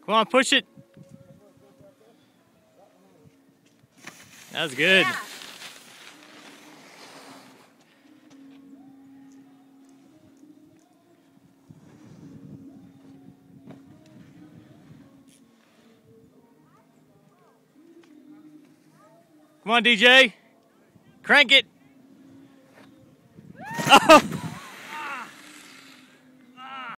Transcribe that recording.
Come on, push it. That was good. Yeah. Come on, DJ. Crank it. Oh.